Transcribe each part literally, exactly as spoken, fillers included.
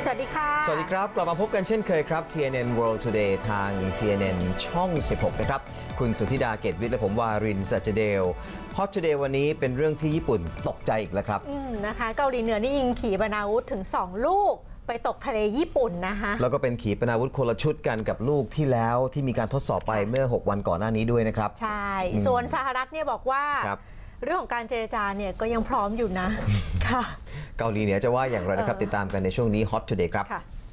สวัสดีค่ะสวัสดีครับกลับมาพบกันเช่นเคยครับ ที เอ็น เอ็น World Today ทาง ที เอ็น เอ็น ช่องสิบหกนะครับคุณสุธิดาเกตวิทย์และผมวารินทร์ สัจเดล Hot Today วันนี้เป็นเรื่องที่ญี่ปุ่นตกใจอีกแล้วครับอืมนะคะเกาหลีเหนือนี่ยิงขีปนาวุธถึงสองลูกไปตกทะเลญี่ปุ่นนะคะแล้วก็เป็นขีปนาวุธคนละชุดกันกับลูกที่แล้วที่มีการทดสอบไปเมื่อหกวันก่อนหน้านี้ด้วยนะครับใช่ส่วนสหรัฐเนี่ยบอกว่าเรื่องของการเจรจาเนี่ยก็ยังพร้อมอยู่นะค่ะเกาหลีเหนือจะว่าอย่างไรนะครับติดตามกันในช่วงนี้ Hot Today ครับ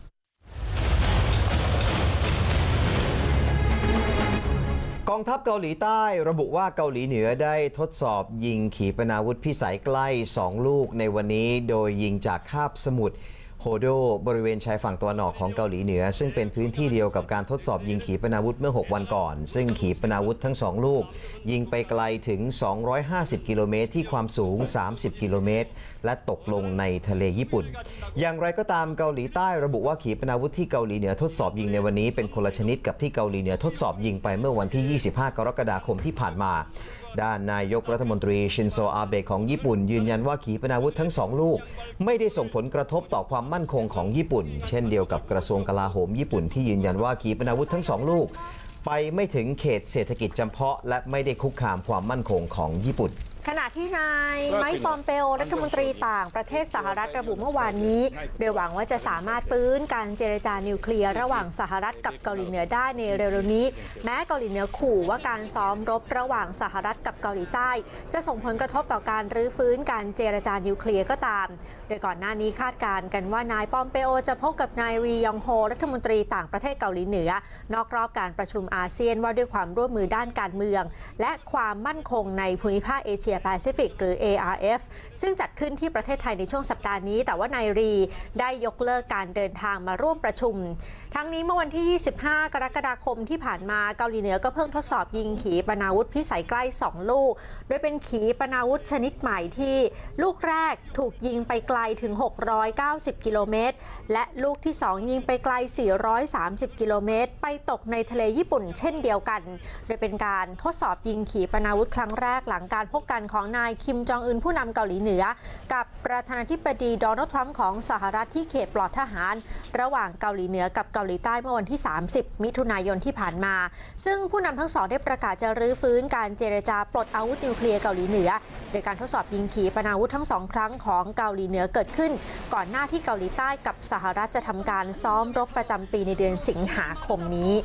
กองทัพเกาหลีใต้ระบุว่าเกาหลีเหนือได้ทดสอบยิงขีปนาวุธพิสัยใกล้สองลูกในวันนี้โดยยิงจากคาบสมุทรโฮโดบริเวณชายฝั่งตะวันออกของเกาหลีเหนือซึ่งเป็นพื้นที่เดียวกับการทดสอบยิงขีปนาวุธเมื่อหกวันก่อนซึ่งขีปนาวุธทั้งสองลูกยิงไปไกลถึงสองร้อยห้าสิบกิโลเมตรที่ความสูงสามสิบกิโลเมตรและตกลงในทะเลญี่ปุ่นอย่างไรก็ตามเกาหลีใต้ระบุว่าขีปนาวุธที่เกาหลีเหนือทดสอบยิงในวันนี้เป็นคนละชนิดกับที่เกาหลีเหนือทดสอบยิงไปเมื่อวันที่ยี่สิบห้ากรกฎาคมที่ผ่านมาด้านนายกรัฐมนตรีชินโซอาเบะของญี่ปุ่นยืนยันว่าขีปนาวุธทั้งสองลูกไม่ได้ส่งผลกระทบต่อความมั่นคงของญี่ปุ่นเช่นเดียวกับกระทรวงกลาโหมญี่ปุ่นที่ยืนยันว่าขีปนาวุธทั้งสองลูกไปไม่ถึงเขตเศรษฐกิจจำเพาะและไม่ได้คุกคามความมั่นคงของญี่ปุ่นขณะที่นายไมค์ ปอมเปโอรัฐมนตรีต่างประเทศสหรัฐระบุเมื่อวานนี้โดยหวังว่าจะสามารถฟื้นการเจรจานิวเคลียร์ระหว่างสหรัฐกับเกาหลีเหนือได้ในเร็วๆนี้แม้เกาหลีเหนือขู่ว่าการซ้อมรบระหว่างสหรัฐกับเกาหลีใต้จะส่งผลกระทบต่อการรื้อฟื้นการเจรจานิวเคลียร์ก็ตามโดยก่อนหน้านี้คาดการณ์กันว่านายปอมเปโอจะพบกับนายรียองโฮรัฐมนตรีต่างประเทศเกาหลีเหนือนอกรอบการประชุมอาเซียนว่าด้วยความร่วมมือด้านการเมืองและความมั่นคงในภูมิภาคเอเชียแปซิฟิกหรือ เอ อาร์ เอฟ ซึ่งจัดขึ้นที่ประเทศไทยในช่วงสัปดาห์นี้แต่ว่านายรีได้ยกเลิกการเดินทางมาร่วมประชุมทั้งนี้เมื่อวันที่ยี่สิบห้ากรกฎาคมที่ผ่านมาเกาหลีเหนือก็เพิ่งทดสอบยิงขีปนาวุธพิสัยใกล้สองลูกโดยเป็นขีปนาวุธชนิดใหม่ที่ลูกแรกถูกยิงไปไกลถึงหกร้อยเก้าสิบกิโลเมตรและลูกที่สองยิงไปไกลสี่ร้อยสามสิบกิโลเมตรไปตกในทะเลญี่ปุ่นเช่นเดียวกันโดยเป็นการทดสอบยิงขีปนาวุธครั้งแรกหลังการพบกันของนายคิมจองอึนผู้นำเกาหลีเหนือกับประธานาธิบดีโดนัลด์ทรัมป์ของสหรัฐที่เขตปลอดทหารระหว่างเกาหลีเหนือกับเกาหลีใต้เมื่อวันที่สามสิบมิถุนายนที่ผ่านมาซึ่งผู้นำทั้งสองได้ประกาศจะรื้อฟื้นการเจรจาปลดอาวุธนิวเคลียร์เกาหลีเหนือโดยการทดสอบยิงขีปนาวุธทั้งสองครั้งของเกาหลีเหนือเกิดขึ้นก่อนหน้าที่เกาหลีใต้กับสหรัฐจะทำการซ้อมรบประจำปีในเดือนสิงหาคมนี้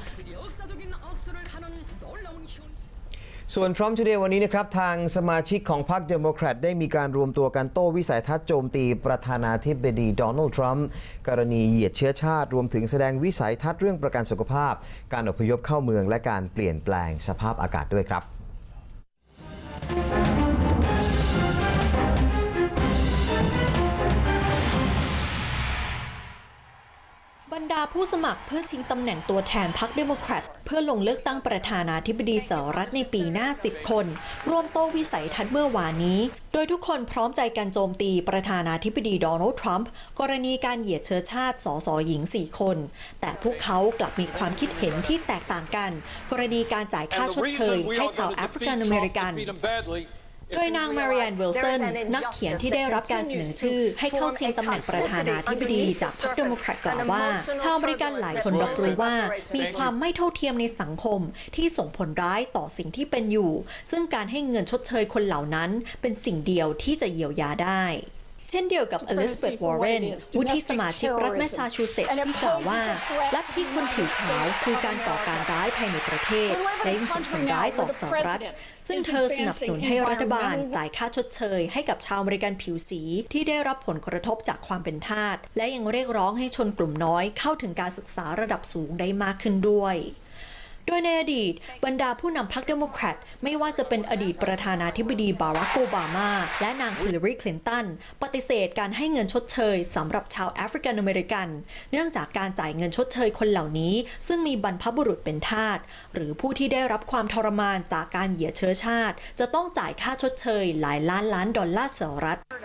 ส่วน Trump Today วันนี้นะครับทางสมาชิกของพรรคเดโมแครตได้มีการรวมตัวกันโต้วิสัยทัศน์โจมตีประธานาธิบดีโดนัลด์ทรัมป์กรณีเหยียดเชื้อชาติรวมถึงแสดงวิสัยทัศน์เรื่องประกันสุขภาพการอพยพเข้าเมืองและการเปลี่ยนแปลงสภาพอากาศด้วยครับบรรดาผู้สมัครเพื่อชิงตำแหน่งตัวแทนพรรคเดโมแครตเพื่อลงเลือกตั้งประธานาธิบดีสหรัฐในปีหน้าสิบคนร่วมโต้วิสัยทัศน์เมื่อวานนี้โดยทุกคนพร้อมใจกันโจมตีประธานาธิบดีโดนัลด์ทรัมป์กรณีการเหยียดเชื้อชาติสสหญิงสี่คนแต่พวกเขากลับมีความคิดเห็นที่แตกต่างกันกรณีการจ่ายค่าชดเชยให้ชาวแอฟริกันอเมริกันโดยนางมาริแอนวิลสันนักเขียนที่ได้รับการเสนอชื่อให้เข้าชิงตำแหน่งประธานาธิบดีจากพรรคเดโมแครตกล่าวว่าชาวอเมริกันหลายคนรับรู้ว่ามีความไม่เท่าเทียมในสังคมที่ส่งผลร้ายต่อสิ่งที่เป็นอยู่ซึ่งการให้เงินชดเชยคนเหล่านั้นเป็นสิ่งเดียวที่จะเยียวยาได้เช่นเดียวกับอลิซาเบธ วอร์เรนวุฒิสมาชิกรัฐแมสซาชูเซตส์ที่กล่าวว่าลัทธิคนผิวขาวคือการก่อการร้ายภายในประเทศและยังส่งผลร้ายต่อสหรัฐซึ่งเธอสนับสนุนให้รัฐบาลจ่ายค่าชดเชยให้กับชาวอเมริกันผิวสีที่ได้รับผลกระทบจากความเป็นทาสและยังเรียกร้องให้ชนกลุ่มน้อยเข้าถึงการศึกษาระดับสูงได้มากขึ้นด้วยโดยในอดีตบรรดาผู้นำพรรคเดโมแครตไม่ว่าจะเป็นอดีตประธานาธิบดีบารักโอบามาและนางฮิลลารีคลินตันปฏิเสธการให้เงินชดเชยสำหรับชาวแอฟริกันอเมริกันเนื่องจากการจ่ายเงินชดเชยคนเหล่านี้ซึ่งมีบรรพบุรุษเป็นทาสหรือผู้ที่ได้รับความทรมานจากการเหยียดเชื้อชาติจะต้องจ่ายค่าชดเชยหลายล้านล้านดอลลาร์สหรัฐ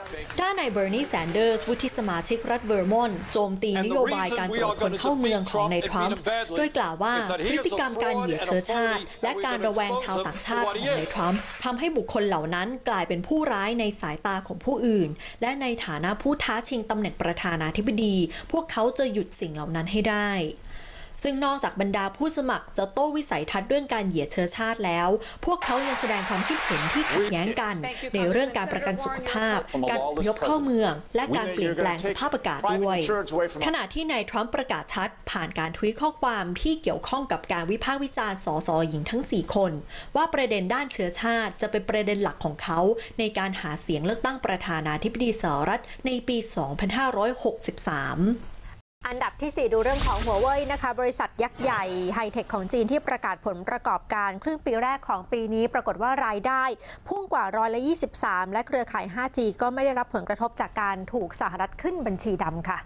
ด้านนายเบอร์นีแซนเดอร์สวุฒิสมาชิกรัฐเวอร์มอนต์โจมตีนโยบายการตรวจคนเข้าเมืองของนายทรัมป์โดยกล่าวว่าพฤติกรรมการเหยียดเชื้อชาติและการระแวงชาวต่างชาติของนายทรัมป์ทำให้บุคคลเหล่านั้นกลายเป็นผู้ร้ายในสายตาของผู้อื่นและในฐานะผู้ท้าชิงตำแหน่งประธานาธิบดีพวกเขาจะหยุดสิ่งเหล่านั้นให้ได้ซึ่งนอกจากบรรดาผู้สมัครจะโต้วิสัยทัศน์เรื่องการเหยียดเชื้อชาติแล้วพวกเขายังแสดงความคิดเห็นที่ขัดแย้งกันในเรื่องการประกันสุขภาพการอพยพเข้าเมืองและการเปลี่ยนแปลงสภาพอากาศด้วยขณะที่นายทรัมป์ประกาศชัดผ่านการทวีตข้อความที่เกี่ยวข้องกับการวิพากษ์วิจารณ์สสหญิงทั้งสี่คนว่าประเด็นด้านเชื้อชาติจะเป็นประเด็นหลักของเขาในการหาเสียงเลือกตั้งประธานาธิบดีสหรัฐในปี สองพันห้าร้อยหกสิบสามอันดับที่สี่ดูเรื่องของหัวเว่ยนะคะบริษัทยักษ์ใหญ่ไฮเทคของจีนที่ประกาศผลประกอบการครึ่งปีแรกของปีนี้ปรากฏว่ารายได้พุ่งกว่าร้อยละยี่สิบสามและเครือข่าย ห้าจี ก็ไม่ได้รับผลกระทบจากการถูกสหรัฐขึ้นบัญชีดำค่ะ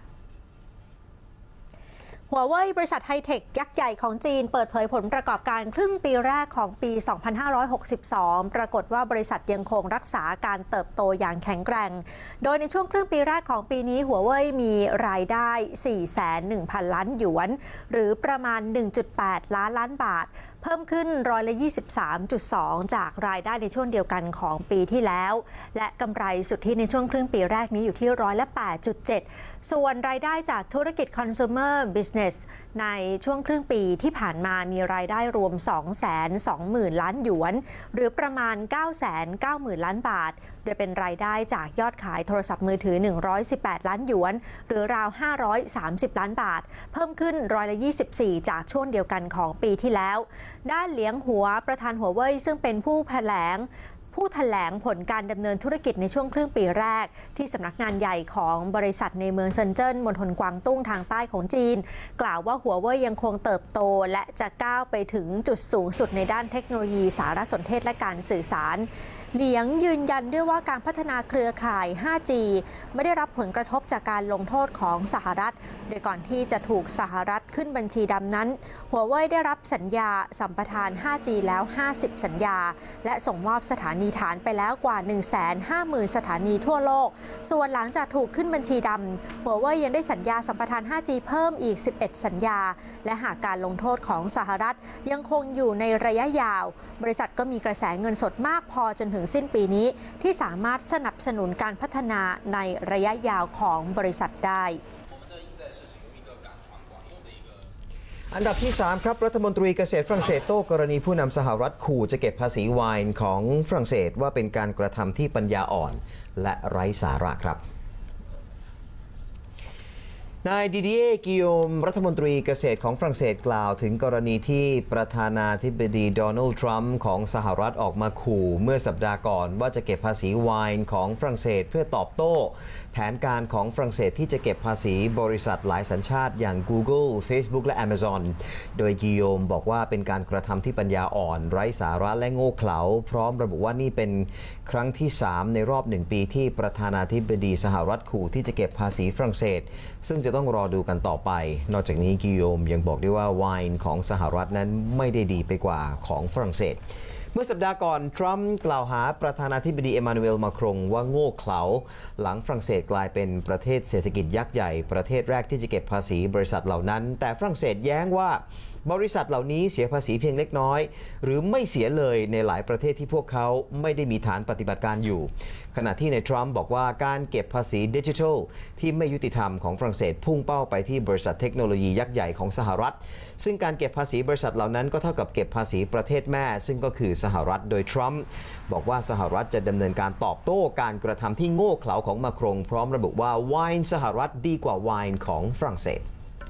หัวเว่ยบริษัทไฮเทคยักษ์ใหญ่ของจีนเปิดเผยผลประกอบการครึ่งปีแรกของปี สองพันห้าร้อยหกสิบสอง ปรากฏว่าบริษัทยังคงรักษาการเติบโตอย่างแข็งแกร่งโดยในช่วงครึ่งปีแรกของปีนี้หัวเว่ยมีรายได้ สี่แสนหนึ่งพัน ล้านหยวนหรือประมาณ หนึ่งจุดแปด ล้านล้านบาทเพิ่มขึ้นร้อยละ ยี่สิบสามจุดสอง จากรายได้ในช่วงเดียวกันของปีที่แล้วและกำไรสุทธิในช่วงครึ่งปีแรกนี้อยู่ที่ร้อยละ แปดจุดเจ็ด ส่วนรายได้จากธุรกิจ consumer business ในช่วงครึ่งปีที่ผ่านมามีรายได้รวม สองแสนสองหมื่น ล้านหยวนหรือประมาณ เก้าแสนเก้าหมื่น ล้านบาทโดยเป็นรายได้จากยอดขายโทรศัพท์มือถือหนึ่งร้อยสิบแปดล้านหยวนหรือราวห้าร้อยสามสิบล้านบาทเพิ่มขึ้นร้อยละยี่สิบสี่จากช่วงเดียวกันของปีที่แล้วด้านเหลียงหัวประธานหัวเว่ยซึ่งเป็นผู้แถลงผู้แถลงผลการดำเนินธุรกิจในช่วงครึ่งปีแรกที่สำนักงานใหญ่ของบริษัทในเมืองเซินเจิ้นมณฑลกวางตุ้งทางใต้ของจีนกล่าวว่าหัวเว่ยยังคงเติบโตและจะก้าวไปถึงจุดสูงสุดในด้านเทคโนโลยีสารสนเทศและการสื่อสารเหลียงยืนยันด้วยว่าการพัฒนาเครือข่าย ห้าจี ไม่ได้รับผลกระทบจากการลงโทษของสหรัฐโดยก่อนที่จะถูกสหรัฐขึ้นบัญชีดำนั้นหัวเว่ยได้รับสัญญาสัมปทาน ห้าจี แล้วห้าสิบสัญญาและส่งมอบสถานีฐานไปแล้วกว่า หนึ่งแสนห้าหมื่น สถานีทั่วโลกส่วนหลังจากถูกขึ้นบัญชีดำหัวเว่ยยังได้สัญญาสัมปทาน ห้าจี เพิ่มอีกสิบเอ็ดสัญญาและหากการลงโทษของสหรัฐยังคงอยู่ในระยะยาวบริษัทก็มีกระแสเงินสดมากพอจนถึงสิ้นปีนี้ที่สามารถสนับสนุนการพัฒนาในระยะยาวของบริษัทได้อันดับที่สามครับรัฐมนตรีเกษตรฝรั่งเศสโต้กรณีผู้นำสหรัฐขู่จะเก็บภาษีไวน์ของฝรั่งเศสว่าเป็นการกระทำที่ปัญญาอ่อนและไร้สาระครับนายดิเดียกิโยมรัฐมนตรีเกษตรของฝรั่งเศสกล่าวถึงกรณีที่ประธานาธิบดีโดนัลด์ทรัมป์ของสหรัฐออกมาขู่เมื่อสัปดาห์ก่อนว่าจะเก็บภาษีไวน์ของฝรั่งเศสเพื่อตอบโต้แผนการของฝรั่งเศสที่จะเก็บภาษีบริษัทหลายสัญชาติอย่าง Google Facebook และ Amazon โดยกิโยมบอกว่าเป็นการกระทำที่ปัญญาอ่อนไร้สาระและโง่เขลาพร้อมระบุว่านี่เป็นครั้งที่สามในรอบหนึ่งปีที่ประธานาธิบดีสหรัฐขู่ที่จะเก็บภาษีฝรั่งเศสซึ่งจะต้องรอดูกันต่อไปนอกจากนี้กิโยมยังบอกด้วยว่าไวน์ของสหรัฐนั้นไม่ได้ดีไปกว่าของฝรั่งเศสเมื่อสัปดาห์ก่อนทรัมป์กล่าวหาประธานาธิบดีเอมานูเอลมาครงว่าโง่เขลาหลังฝรั่งเศสกลายเป็นประเทศเศรษฐกิจยักษ์ใหญ่ประเทศแรกที่จะเก็บภาษีบริษัทเหล่านั้นแต่ฝรั่งเศสแย้งว่าบริษัทเหล่านี้เสียภาษีเพียงเล็กน้อยหรือไม่เสียเลยในหลายประเทศที่พวกเขาไม่ได้มีฐานปฏิบัติการอยู่ขณะที่ในทรัมป์บอกว่าการเก็บภาษีดิจิทัลที่ไม่ยุติธรรมของฝรั่งเศสพุ่งเป้าไปที่บริษัทเทคโนโลยียักษ์ใหญ่ของสหรัฐซึ่งการเก็บภาษีบริษัทเหล่านั้นก็เท่ากับเก็บภาษีประเทศแม่ซึ่งก็คือสหรัฐโดยทรัมป์บอกว่าสหรัฐจะดำเนินการตอบโต้การกระทำที่โง่เขลาของมาครงพร้อมระบุว่าไวน์สหรัฐดีกว่าไวน์ของฝรั่งเศส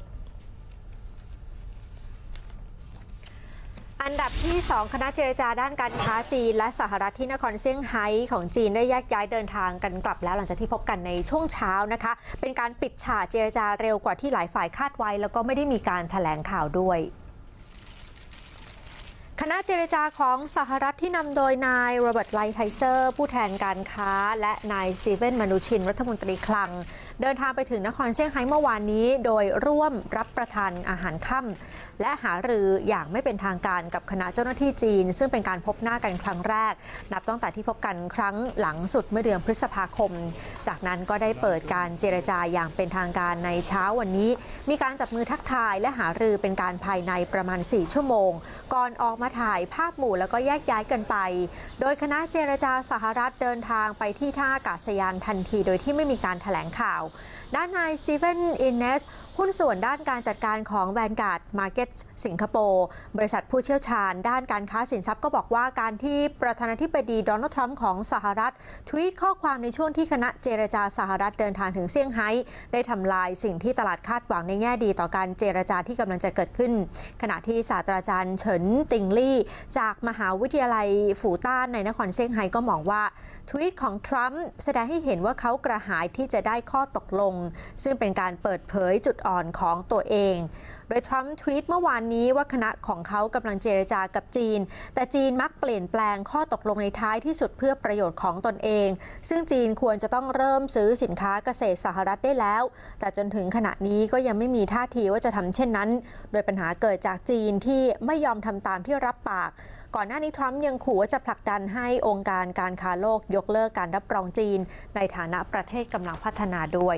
อันดับที่สองคณะเจรจาด้านการค้าจีนและสหรัฐที่นครเซี่ยงไฮ้ของจีนได้แยกย้ายเดินทางกันกลับแล้วหลังจากที่พบกันในช่วงเช้านะคะเป็นการปิดฉากเจรจาเร็วกว่าที่หลายฝ่ายคาดไว้แล้วก็ไม่ได้มีการแถลงข่าวด้วยคณะเจรจาของสหรัฐที่นำโดยนายโรเบิร์ตไลท์ไทเซอร์ผู้แทนการค้าและนายสตีเวนมานูชินรัฐมนตรีคลังเดินทางไปถึงนครเซี่ยงไฮ้เมื่อวานนี้โดยร่วมรับประทานอาหารค่ำและหารืออย่างไม่เป็นทางการกับคณะเจ้าหน้าที่จีนซึ่งเป็นการพบหน้ากันครั้งแรกนับตั้งแต่ที่พบกันครั้งหลังสุดเมื่อเดือนพฤษภาคมจากนั้นก็ได้เปิดการเจรจาอย่างเป็นทางการในเช้าวันนี้มีการจับมือทักทายและหารือเป็นการภายในประมาณสี่ชั่วโมงก่อนออกมาถ่ายภาพหมู่แล้วก็แยกย้ายกันไปโดยคณะเจรจาสหรัฐเดินทางไปที่ท่าอากาศยานทันทีโดยที่ไม่มีการแถลงข่าวด้านนายสตีเฟนอินเนสหุ้นส่วนด้านการจัดการของ Vanguard Markets สิงคโปร์บริษัทผู้เชี่ยวชาญด้านการค้าสินทรัพย์ก็บอกว่าการที่ประธานาธิบดีโดนัลด์ทรัมป์ของสหรัฐทวีตข้อความในช่วงที่คณะเจรจาสหรัฐเดินทางถึงเซี่ยงไฮ้ได้ทำลายสิ่งที่ตลาดคาดหวังในแง่ดีต่อการเจรจาที่กำลังจะเกิดขึ้นขณะที่ศาสตราจารย์เฉินติงลี่จากมหาวิทยาลัยฝูต้านในนครเซี่ยงไฮ้ก็มองว่าทวีตของทรัมป์แสดงให้เห็นว่าเขากระหายที่จะได้ข้อตกลงซึ่งเป็นการเปิดเผยจุดอ่อนของตัวเองโดยทรัมป์ทวีตเมื่อวานนี้ว่าคณะของเขากำลังเจรจากับจีนแต่จีนมักเปลี่ยนแปลงข้อตกลงในท้ายที่สุดเพื่อประโยชน์ของตนเองซึ่งจีนควรจะต้องเริ่มซื้อสินค้าเกษตรสหรัฐได้แล้วแต่จนถึงขณะนี้ก็ยังไม่มีท่าทีว่าจะทำเช่นนั้นโดยปัญหาเกิดจากจีนที่ไม่ยอมทำตามที่รับปากก่อนหน้านี้ทรัมป์ยังขู่ว่าจะผลักดันให้องค์การการค้าโลกยกเลิกการรับรองจีนในฐานะประเทศกำลังพัฒนาด้วย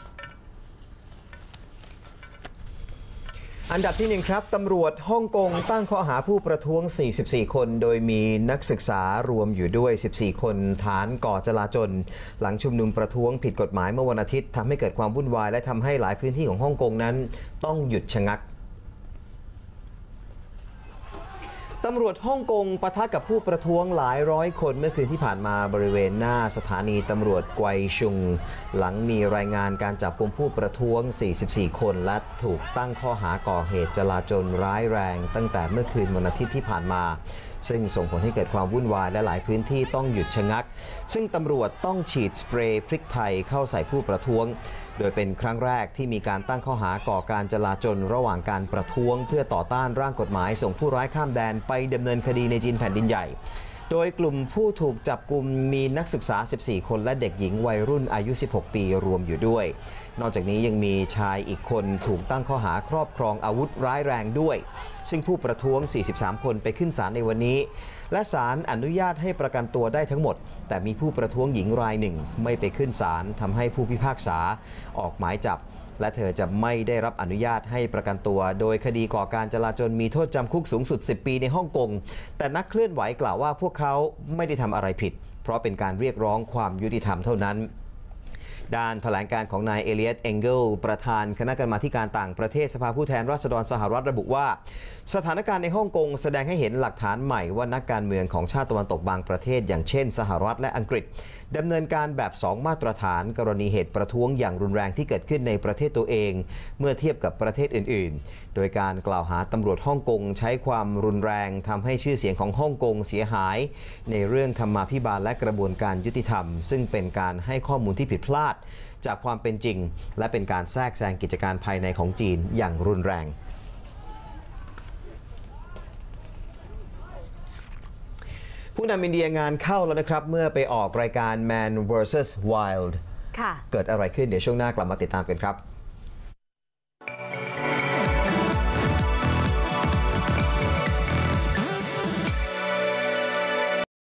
อันดับที่หนึ่งครับตำรวจฮ่องกงตั้งข้อหาผู้ประท้วงสี่สิบสี่คนโดยมีนักศึกษารวมอยู่ด้วยสิบสี่คนฐานก่อจลาจลหลังชุมนุมประท้วงผิดกฎหมายเมื่อวันอาทิตย์ทำให้เกิดความวุ่นวายและทำให้หลายพื้นที่ของฮ่องกงนั้นต้องหยุดชะงักตำรวจฮ่องกงปะทะกับผู้ประท้วงหลายร้อยคนเมื่อคืนที่ผ่านมาบริเวณหน้าสถานีตำรวจไกวชุงหลังมีรายงานการจับกุมผู้ประท้วงสี่สิบสี่คนและถูกตั้งข้อหาก่อเหตุจลาจลร้ายแรงตั้งแต่เมื่อคืนวันอาทิตย์ที่ผ่านมาซึ่งส่งผลให้เกิดความวุ่นวายและหลายพื้นที่ต้องหยุดชะงักซึ่งตำรวจต้องฉีดสเปรย์พริกไทยเข้าใส่ผู้ประท้วงโดยเป็นครั้งแรกที่มีการตั้งข้อหาก่อการจลาจลระหว่างการประท้วงเพื่อต่อต้านร่างกฎหมายส่งผู้ร้ายข้ามแดนไปดำเนินคดีในจีนแผ่นดินใหญ่โดยกลุ่มผู้ถูกจับกุมมีนักศึกษาสิบสี่คนและเด็กหญิงวัยรุ่นอายุสิบหกปีรวมอยู่ด้วยนอกจากนี้ยังมีชายอีกคนถูกตั้งข้อหาครอบครองอาวุธร้ายแรงด้วยซึ่งผู้ประท้วงสี่สิบสามคนไปขึ้นศาลในวันนี้และศาลอนุญาตให้ประกันตัวได้ทั้งหมดแต่มีผู้ประท้วงหญิงรายหนึ่งไม่ไปขึ้นศาลทำให้ผู้พิพากษาออกหมายจับและเธอจะไม่ได้รับอนุญาตให้ประกันตัวโดยคดีก่อการจลาจลมีโทษจำคุกสูงสุดสิบปีในฮ่องกงแต่นักเคลื่อนไหวกล่าวว่าพวกเขาไม่ได้ทำอะไรผิดเพราะเป็นการเรียกร้องความยุติธรรมเท่านั้นด้านแถลงการของนายเอเลียต เอ็งเกิลประธานคณะกรรมาธิการต่างประเทศสภาผู้แทนราษฎรสหรัฐระบุว่าสถานการณ์ในฮ่องกงแสดงให้เห็นหลักฐานใหม่ว่านักการเมืองของชาติตะวันตกบางประเทศอย่างเช่นสหรัฐและอังกฤษดำเนินการแบบสองมาตรฐานกรณีเหตุประท้วงอย่างรุนแรงที่เกิดขึ้นในประเทศตัวเองเมื่อเทียบกับประเทศอื่นๆโดยการกล่าวหาตำรวจฮ่องกงใช้ความรุนแรงทำให้ชื่อเสียงของฮ่องกงเสียหายในเรื่องธรรมาภิบาลและกระบวนการยุติธรรมซึ่งเป็นการให้ข้อมูลที่ผิดพลาดจากความเป็นจริงและเป็นการแทรกแซงกิจการภายในของจีนอย่างรุนแรงผู้นำอินเดียงานเข้าแล้วนะครับเมื่อไปออกรายการ Man เวอร์ซัส Wild ค่ะเกิดอะไรขึ้นเดี๋ยวช่วงหน้ากลับมาติดตามกันครับ